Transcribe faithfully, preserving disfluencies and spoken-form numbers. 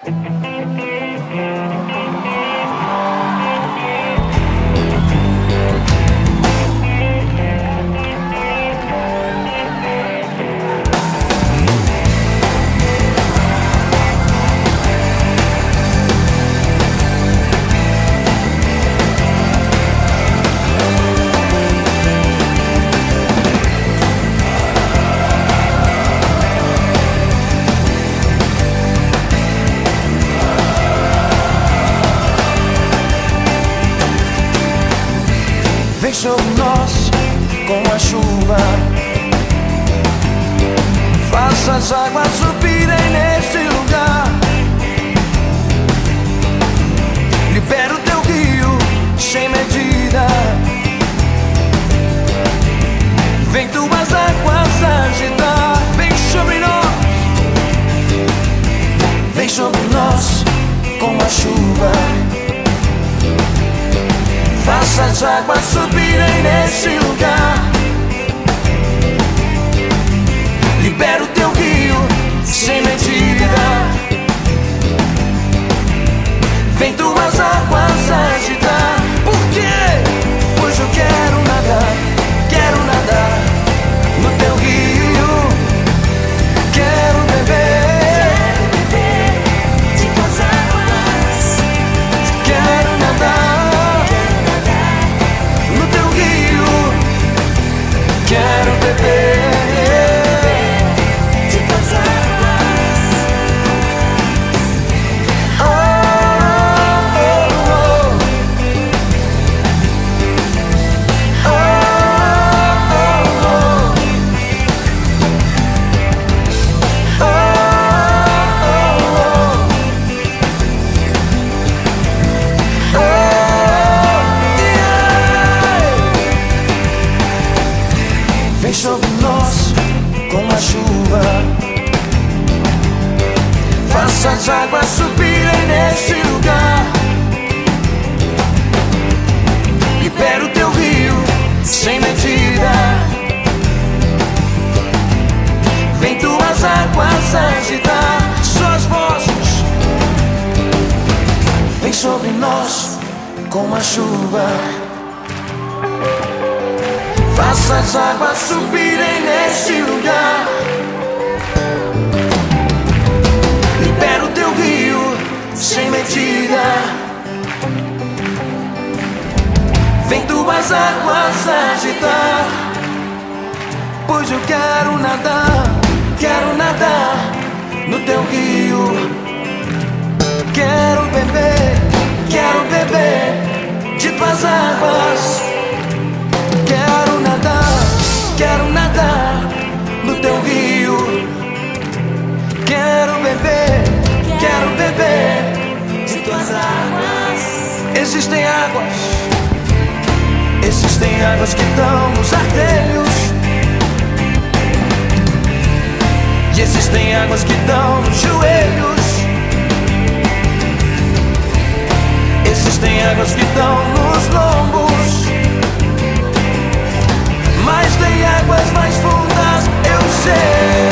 Vem sobre nós com a chuva, faça as águas subirem neste lugar. Libera o teu rio sem medida, vem tuas águas agitar. Vem sobre nós, vem sobre nós com a chuva, faça as águas subirem nesse lugar. Libera o teu rio sem medida, vem tuas águas agitar. Por quê? Pois eu quero nadar, quero nadar no teu rio. Quero beber, quero beber de tuas águas. quero nadar no teu rio. Quero beber De tuas águas. oh, oh, oh. Oh, oh, oh. Oh, oh, oh. Oh, yeah. Vem sobre nós com a chuva, faça as águas subirem neste lugar. Libera o teu rio sem medida, vem tuas águas agitar. Suas vozes, vem sobre nós com a chuva, faça as águas subirem neste lugar. Libera o teu rio sem medida, vem tuas águas agitar. Pois eu quero nadar, quero nadar no teu rio. Quero beber, quero beber de tuas águas. Quero nadar, quero nadar no teu rio. Quero beber, quero beber De tuas águas. Existem águas, existem águas que estão nos artelhos, e existem águas que estão nos joelhos. Existem águas que estão nos lombos, mas tem águas mais fundas, eu sei.